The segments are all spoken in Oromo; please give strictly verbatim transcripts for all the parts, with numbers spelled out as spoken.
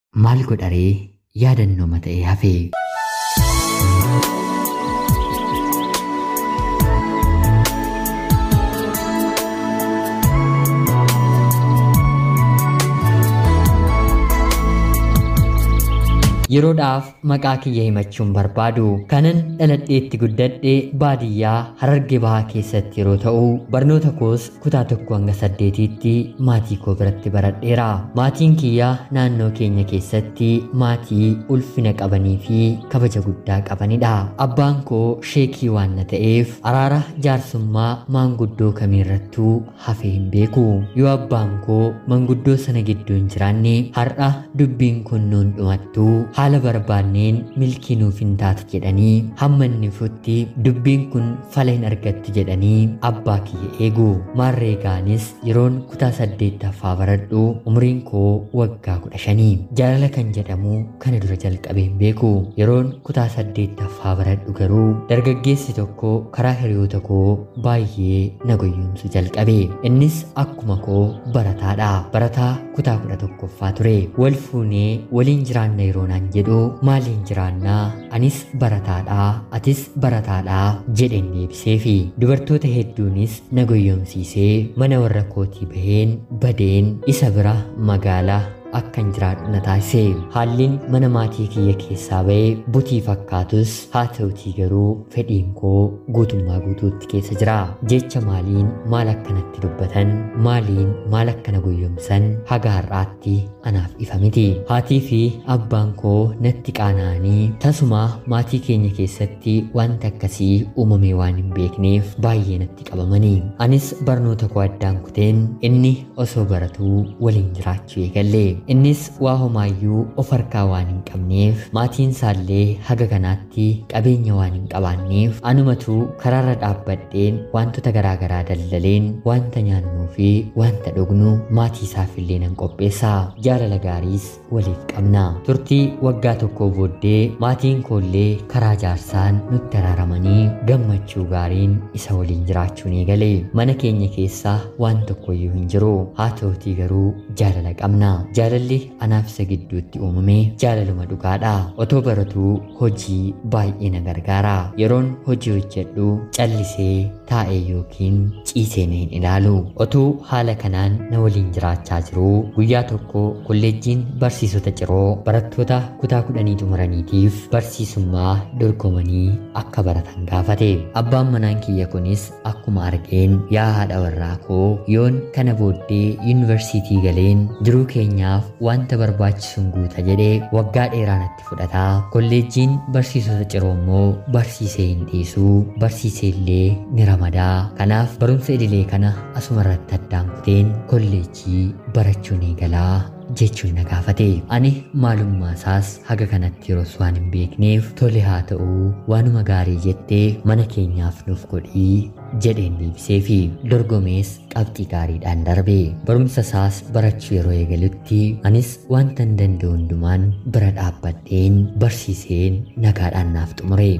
maal godharee yaadannoo mata'ee hafe. Yeroodhaaf maqaa kiyya himachuun barbaadu kanan dhaladheetti guddadhe baadiyyaa Harargee Bahaa keessatti yeroo ta'u barnoota koos kutaa tokko hanga saddeetiitti maatii koo biratti baradheera. Maatiin kiyya naannoo keenya keessatti maatii ulfina qabanii fi kabaja guddaa qabanidha. Abbaan koo sheekii waan na ta'eef araara jaarsummaa maanguddoo kamiirrattuu hafee hin beeku. Yoo abbaan koo manguddoo sana gidduu hin jiraanne har'a dubbiin kun nuun dhumattu haala barbaanneen milkii nuuf hin taatu jedhanii hamma inni futti dubbiin kun fala hin argattu jedhanii abbaa kiyya eegu. Maarreegaanis yeroon kutaa saddeettaffaa baradhu umriin koo waggaa kudha shanii. Jaalala kan jedhamu kana dura jalqabee hin beeku. Yeroon kutaa saddeettaffaa baradhu garuu dargaggeessi tokko karaa hiriyoota koo baay'ee na goyyumsu jalqabe. Innis akkuma koo barataadha. Barataa kutaa kudha tokkoffaa ture. Wal fuunee waliin jiraanna yeroo naan jedhu maaliin jiraannaa anis barataadhaa atis barataadhaa jedheen deebiseefi dubartoota hedduunis na goyyomsiisee mana warra kootii baheen badeen isa bira magaalaa akkan jiraadhu na taasise. Haalliin mana maatii kiyya keessaa ba'ee butii fakkaatus haa ta'utii garuu fedhiin koo guutummaa guutuutti keessa jira. Jecha maaliin maal akkanatti dubbatan maaliin maal akkana goyyomsan haga har'aatti anaaf ifa miti. Haatii fi abbaan koo natti qaana'anii tasuma maatii keenya keessatti wanta akkasii uumamee waan hin beekneef baay'ee natti qabamanii. Anis barnoota koo addaan kuteen inni osoo baratuu waliin jiraachuu eegalle. Innis waa homaayyuu of harkaa waan hin qabneef maatiin isaallee haga kanaatti qabeenya waan hin qabaanneef anumatu karaarra dhaabbadheen wantoota garaagaraa daldaleen wanta nyaannuu fi wanta dhugnu maatii isaafillee nan qopheessa. Jaalala gaariis waliif qabna. Turtii waggaa tokkoo booddee maatiin koollee karaa jaarsaan nutti araaramanii gammachuu gaariin isa waliin jiraachuun eegale. Mana keenya keessa waan tokkoyyuu hin jiru. Haa ta'utii garuu jaalala qabna. Jaalalli anaaf isa gidduutti uumame jaalaluma dhugaadha. Otoo baratuu hojii baay'ee na gargaara. Yeroon hojii hojjedhu callisee taa'ee yookiin ciisee na hin ilaalu. Otoo haala kanaan na waliin jiraachaa jiru guyyaa tokko kolleejjiin barsiisota ciroo barattoota kutaa kudhanii xumuraniitiif barsiisummaa dorgomanii akka baratan gaafate. Abbaan manaan kiyya kunis akkuma argeen yaa haadha warraa koo yoon kana booddee yuunivarsiitii galeen jiruu keenyaaf wanta barbaachisuun guuta jedhee waggaa dheeraa natti fudhataa. Kolleejjiin barsiisota ciroo immoo barsiisee hin dhiisu barsiisee illee ni ramadaa. Kanaaf barumsa idilee kana asuma irratti addaan kuteen kolleejjii barachuun eegalaa jechuun na gaafate. Ani maalummaa isaas haga kanatti yeroos waan hin beekneef tole haa ta'uu waanuma gaarii jettee mana keenyaaf nuuf godhii jedheen deebiseefi dorgomees qabxii gaariidhaan darbe. Barumsa isaas barachuu yeroo eegalutti anis wanta hin danda'u hundumaan bira dhaabbadheen barsiiseen nagaadhaan naaf xumure.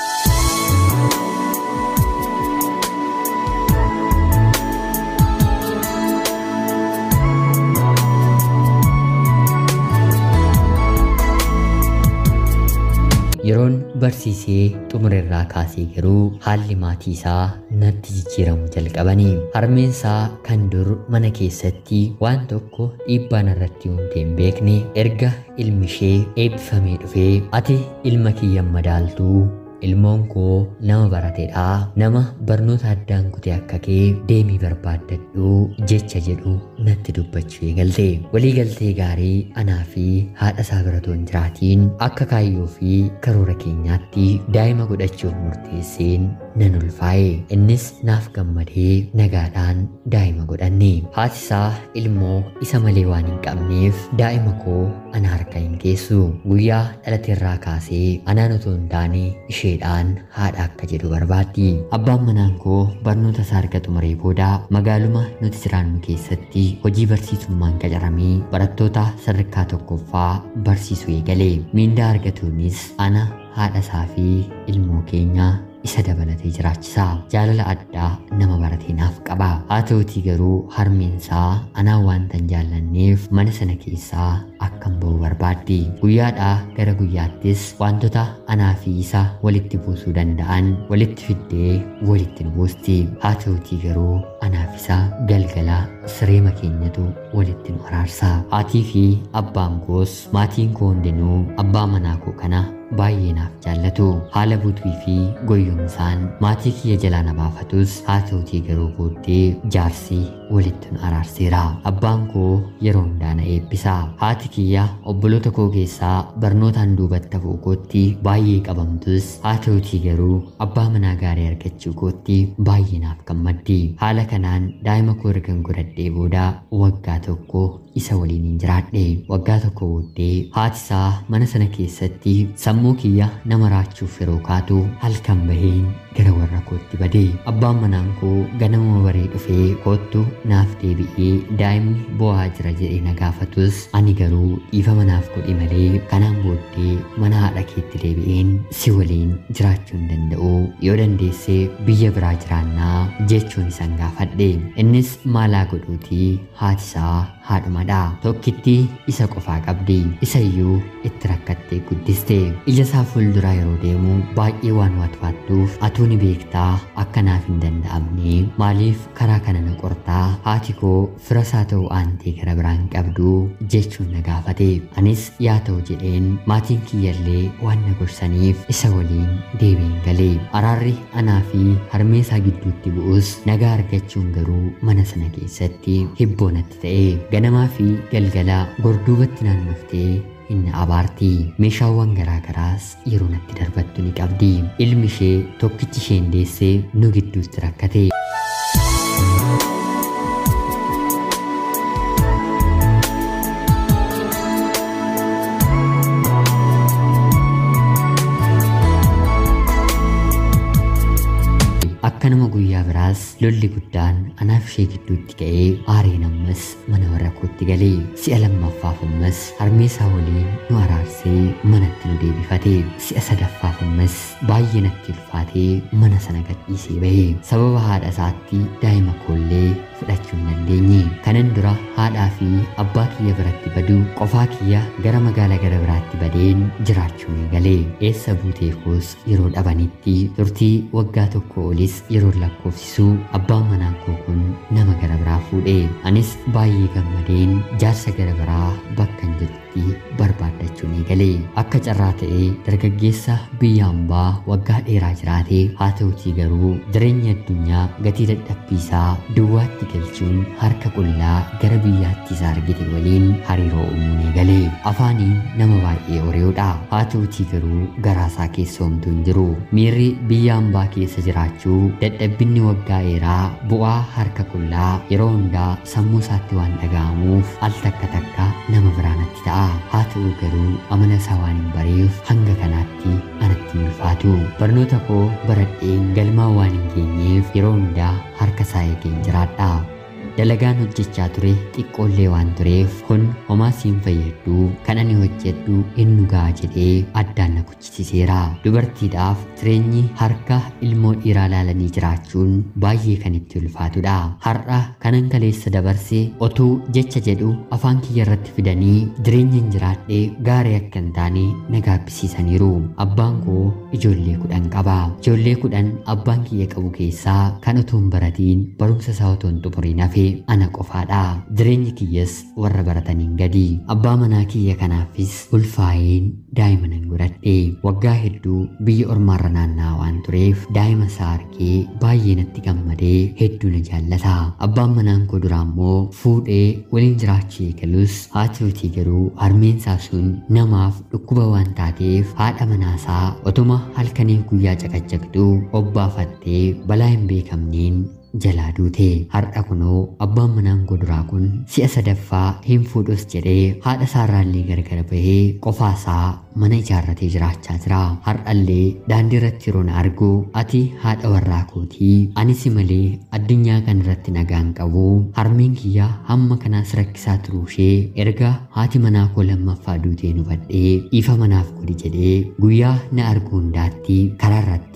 Yeroon barsiisee xumurerraa kaasee garuu haalli maatii isaa natti jijjiiramu jalqabanii. Harmeen isaa kan dur mana keessatti waan tokko dhiibbaan irratti uumtee hin beekne erga ilmi ishee eebbifamee dhufee ati ilma kiyyan madaaltuu ilmoon koo nama barateedha nama barnoota addaan kutee akka kee deemii barbaaddadhu jecha jedhu natti dubbachuu eegalte. Waliigaltee gaarii anaa fi haadha isaa bira toon jiraatiin akka kaayyoo fi karoora keenyaatti daa'ima godhachuuf murteesseen nan ulfaa'e. Innis naaf gammadee nagaadhaan daa'ima godhanne. Haati isaa ilmoo isa malee waan hin qabneef daa'ima koo ana harka hin keessu. Guyyaa dhalateerraa kaasee anaan otoo hin taane isheedhaan haadha akka jedhu barbaaddi. Abbaan manaan koo barnoota isaa erga xumuree booda magaaluma nuti jiraannu keessatti hojii barsiisummaan qacaramee barattoota sadarkaa tokkoffaa barsiisuu eegale. Miindaa argatuunis ana haadha isaa fi ilmoo keenya isa dabalatee jiraachisa. Jaalala addaa nama baratee naaf qaba. Haa ta'utii garuu harmeensaa anaa waan tan jaallanneef mana sana keessaa akkan ba'u barbaaddi. Guyyaadhaa gara guyyaattis wantoota anaa fi isa walitti buusuu danda'an walitti fiddee walitti nu buusti. Haa ta'utii garuu anaaf isa galgala sireema keenyatu walitti nu araarsa. Haatii fi abbaan koos maatiin koo hundinuu abbaa manaa koo kana baay'ee naaf jaallatu. Haala butuu fi goyyumsaan maatii kiyya jalaa na baafatus haa ta'utii garuu booddee jaarsi walitti nu araarseera. Abbaan koo yeroo hundaa na eebbisa. Haati kiyya obboloota koo keessaa barnootaan duubatti hafuu kootti baay'ee qabamtus haa ta'utii garuu abbaa manaa gaarii argachuu kootti baay'ee naaf gammaddi. Haala kanaan daa'ima koo ergan godhadhee booda waggaa tokko isa waliin hin jiraadhe. Waggaa tokko booddee haati isaa mana sana keessatti sammuu kiyya nama raachuuf yeroo kaatu halkan baheen gara warra kootti bade. Abbaan manaa koo ganama baree dhufee koottu naaf deebi'ee daa'imni bo'aa jira jedhee na gaafatus ani garuu dhiifama naaf godhi malee kanaan booddee mana haadha keetti deebi'een si waliin jiraachuu hin danda'u, yoo dandeesse biyya biraa jiraannaa jechuun isan gaafadhe. Innis maalaa godhuutii haati isaa haadhumadha. Tokkitti isa qofaa qabdi. Isa iyyuu itti rakkattee guddiste. Ija isaa fuulduraa yeroo deemu baay'ee waan watwaattuuf atuu ni beektaa akka naaf hin danda'amne maaliif karaa kana na qortaa? Haati koo fira isaa ta'uu aantee gara biraan qabdu jechuun na gaafate. Anis yaa ta'u jedheen maatiin kiyyallee waan na gorsaniif isa waliin deebiin galee. Araarri anaa fi harmeesaa gidduutti bu'us nagaa argachuun garuu mana sana keessatti hibboo natti ta'e. Ganamaa fi galgala gorduubatti naannoftee inni abaarti. Meeshaawwan garaa garaas yeroo natti darbattu ni qabdi. Ilmi ishee tokkichi isheen deessee nu gidduutti rakkate. Akkanuma guyyaa biraas lolli guddaan anaaf ishee gidduutti ka'ee aareen ammas mana warra kootti galee. Si'a lammaffaaf ammas harmeesaa waliin nu araarsee manatti nu deebifate. Si'a sadaffaaf ammas baay'ee natti ulfaatee mana sana gadhiisee bahe. Sababa haadha isaatti daa'ima koollee fudhachuu hin dandeenye. Kanan dura haadhaa fi abbaa kiyya biratti baduu qofaa kiyya gara magaalaa gara biraatti badeen jiraachuu ni galee. Eessa buutee koos yeroo dhabanitti turtii waggaa tokko olis yeroo lakkoofsisuu abbaan manaa koo kun nama gara biraa fuudhe. Anis baay'ee gammadeen jaarsa gara biraa bakka hin jirutti barbaadachuu ni galee. Akka carraa ta'ee dargaggeessa biyya hambaa waggaa dheeraa jiraate. Haa ta'utii garuu jireenya addunyaa gatii dadhabbiisaa duwwaatti galchuun harka qullaa gara biyyaatti isa argite waliin hariiroo uumuu ni galee. Afaaniin nama baay'ee oreedha. Haa ta'utii garuu garaasaa keessa homtuu hin jiru. Miirri biyya hambaa keessa jiraachuu dadhabbinni waggaa dheeraa bu'aa harka qullaa yeroo hundaa sammuu isaatti waan dhaga'amuuf al takka takka nama biraanatti ta'a. Haa ta'u garuu amala isaa waan hin bareef hanga kanaatti anatti hin ulfaatu. Barnoota koo baradheen galmaa waan hin geenyeef yeroo hundaa harka isaa eegeen jiraadha. Dalagaan hojjechaa ture xiqqoollee waan tureef kun homaa siin fayyaddu kan ani hojjedhu hin dhugaa jedhee addaan na kuchisiseera. Dubartiidhaaf jireenyi harka ilmoo dhiiraa laalanii jiraachuun baay'ee kan itti ulfaatudha. Har'a kanan kaleessa dabarsee otuu jecha jedhu afaan kiyya irratti fidanii jireenya hin jiraadhee gaarii akka hin taane na gaabbisiisaniiru. Abbaan koo ijoollee kudhan qaba. Ijoollee kudhan abbaan kiyya qabu keessaa kan utuu hin baratiin barumsa isaa otoo hin xumuriin hafe ana qofaadha. Jireenyi kiyyas warra barataniin gadi. Abbaa manaa kiyya kanaafis ulfaa'een daa'ima nan godhadhe. Waggaa hedduu biyya ormaarra naanna'aa waan tureef daa'ima isaa argee baay'ee natti gammadee hedduu na jaallata. Abbaan manaa koo duraa immoo fuudhee waliin jiraachuu eegalus haa ta'utii garuu harmeensaa sun namaaf dhukkuba waan taateef haadha manaasaa otuma halkaniif guyyaa caqacaqxuu obbaafattee balaa hin beekamneen jalaa duute. Har'a kunoo abbaan manaa koo duraa kun si'a sadaffaa hin fuudhus jedhee haadha isaarraallee gargar bahee qofaasaa mana ijaarratee jiraachaa jira. Har'allee daandii irratti yeroo na argu ati haadha warraa kootii anis malee addunyaa kana irratti nagaan qabu. Harmeen kiyya hamma kanaas rakkisaa turuushee erga haati manaa koo lammaffaa duutee nu badhee dhiifa manaaf godhi jedhee guyyaa na argu hundaatti karaa irratti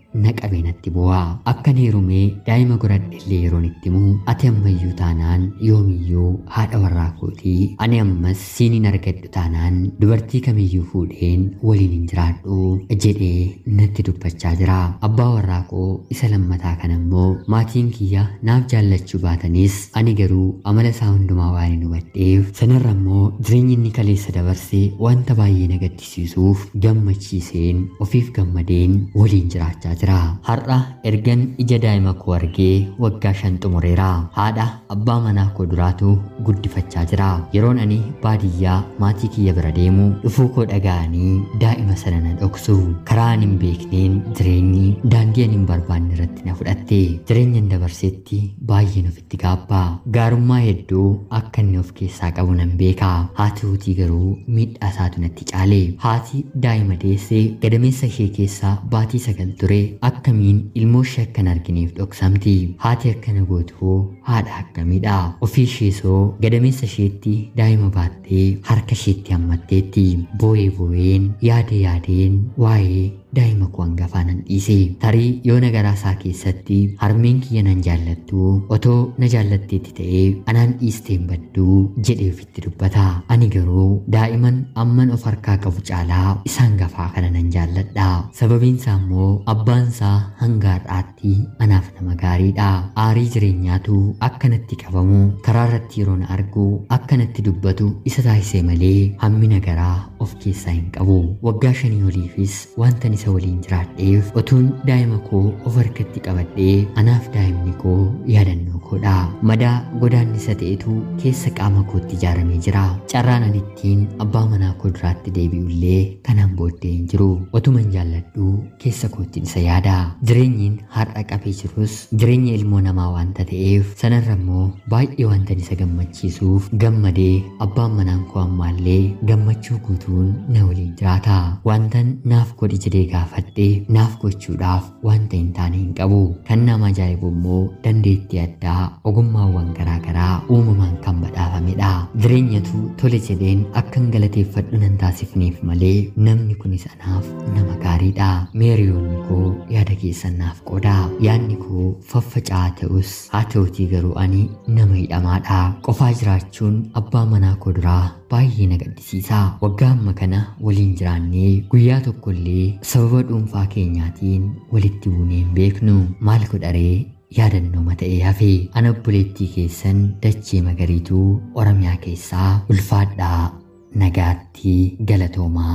naqabee natti bu'aa akka heerumee daa'ima godhadhellee yeroon itti himu ati ammayyuu taanaan yoomiyyuu haadha warraa kootii ani ammas siinin argadhu taanaan dubartii kamiyyuu fuudheen waliin hin jiraadhu jedhee natti dubbachaa jira. Abbaa warraa koo isa lammataa kan ammoo maatiin kiyya naaf jaallachuu baatanis ani garuu amala isaa hundumaa waan hin hubadheef sanarra immoo jireenyi inni kaleessa dabarsee wanta baay'ee na gaddisiisuuf gammachiiseen ofiif gammadeen waliin jiraachaa jira. Har'a ergan ija daa'ima koo argee waggaa shan xumureera. Haadha abbaa manaa koo duraatu guddifachaa jira. Yeroon ani baadiyyaa maatii kiyya bira deemu dhufuu koo dhaga'anii daa'ima sana na dhoksu. Karaa ani hin beekneen jireenyi daandii ani hin barbaanne irratti na fudhatte. Jireenya dabarsetti baay'een ofitti gaabbaa. Gaarummaa hedduu akka inni of keessaa qabu nan beeka. Haati hootii garuu miidhaa isaatu natti caale. Haati daa'ima deessee gadameessa ishee keessaa baatii sagal ture akkamiin ilmoo ishee akkan argineef dhoksamti. Haati akkana gootu haadha akkamiidha. Ofii isheesoo gadameessa isheetti daa'ima baattee harka isheetti hammatteetti. Boo'ee boo'een yaada yaadeen waa'ee daa'ima koo hangafaa nan dhiise. Tarii yoo nagaraa isaa keessatti harmeen kiyya nan jaallattu otoo na jaallatteetti ta'ee anaan dhiisteen badduu jedhee ofitti dubbata. Ani garuu daa'iman amman of harkaa qabu caalaa isa hangafaa kana nan jaalladha. Sababiin isaa immoo abbaan isaa hanga har'aatti anaaf nama gaariidha. Aarii jireenyaatu akkanatti qabamu karaa irratti yeroo na argu akkanatti dubbatu isa taasisee malee hammina garaa of keessaa hin qabu. Waggaa shanii oliifis wanta isa waliin jiraadheef otuun daa'ima koo of harkatti qabadhee anaaf daa'imni koo yaadannoo koodha. Madaa godaannisa ta'etu keessa qaama kootti ijaaramee jira. Carraan ani ittiin abbaa manaa koo duraatti deebi'ullee kanaan booddee hin jiru. Otuman jaalladhu keessa kootti isa yaada. Jireenyiin har'a qabee jirus jireenya ilmoo namaa wanta ta'eef sanarra immoo baay'ee wanta isa gammachiisuuf gammadee abbaan manaan koo ammaallee gammachuu guutuun na waliin jiraata. Wantan naaf godhi jedhee gaafadhee naaf gochuudhaaf wanta hin taane hin qabu. Kan nama ajaa'ibu immoo dandeettii addaa ogummaawwan garaagaraa uumamaan kan badhaafamedha. Jireenyatu tole jedheen akkan galateeffadhu nan taasifneef malee namni kunis anaaf nama gaariidha. Meeriyoonni koo yaada keessan naaf qooda. Yaadni koo faffaca'aa ta'us haa ta'utii garuu ani nama hidhamaadha. Qofaa jiraachuun abbaa manaa koo duraa baay'ee na gaddisiisa. Waggaa amma kana waliin jiraannee guyyaa tokkollee sababa dhuunfaa keenyaatiin walitti buunee hin beeknu. Maal godharee yaadannoo ta'ee hafe. Ana obboleettii keessan dachee magariituu Oromiyaa keessaa ulfaadhaa nagaatti galatoomaa.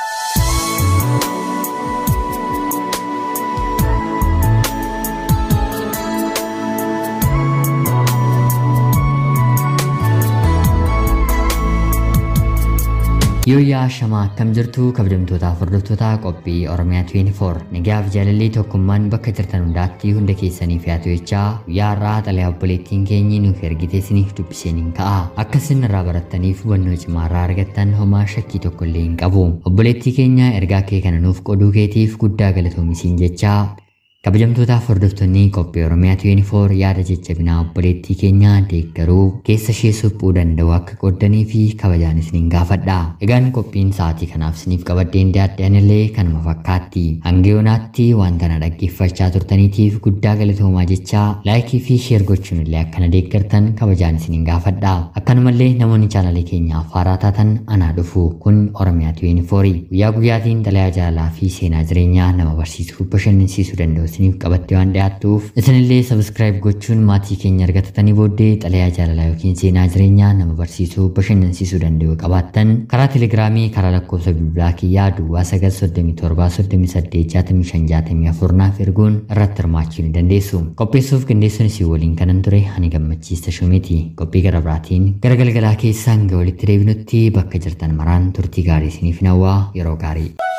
Yooyaa shamaa akkam jirtu kabajamtootaa hordoftoota qophii Oromiyaa digdamii afur nagaaf jaalallee tokkummaan bakka jirtan hundaatti hunda keessaniif yaatu jechaa guyyaa har'aa xalayaa obboleettiin keenyi nuuf ergite isiniif dubbiseen hin ka'a. Akka isin irraa barattaniif hubannoo cimaa irraa argattan homaa shakkii tokko illee hin qabu. Obboleettii keenya ergaa kee kana nuuf qooduu keetiif guddaa galatoomisiin jechaa kabajamtootaaf hordoftoonni qophii Oromiyaa digdamii afur yaada jajjabinaa obboleettii keenya deeggaruu keessa ishee suphuu danda'u akka qooddanii fi kabajaan isiniin gaafadha. Egaan qophiin sa'aatii kanaaf isiniif qabadheen dhiyaadhaan illee kanuma fakkaatti. Hanga yoonaatti wanta na dhaggeeffachaa turtaniitiif guddaa galatoomaa jechaa laayikii fi sheer gochuun illee akka na deeggartan kabajaan isiniin gaafadha. Akkanumallee namoonni chaanalii keenyaaf haaraa taatan anaa dhufu kun Oromiyaa digdamii afur guyyaa guyyaatiin xalayaa jaalalaa fi seenaa jireenyaa nama barsiisuu bashannansiisuu danda'u isiniif qabattee waan dhiyaattuuf isinillee sabskiraayib gochuun maatii keenya argattanii booddee xalayaa jaalalaa yookiin seenaa jireenyaa nama barsiisuu bashannansiisuu danda'u qabaattan karaa telegiraamii karaa lakkoofsa bilbilaa kiyyaa duwwaa sagal soddomii torba soddomii saddeet jaatamii shan jaatamii afur naaf erguun irratti hirmaachuu ni dandeessu. Qopheessuuf qindeessuun isii waliin kanan ture ani gammachiista shumiti. Qophii gara biraatiin gara galgalaa keessaan hanga walitti deebinutti bakka jirtan maraan turtii gaarii isiniif hawwaa yeroo gaarii.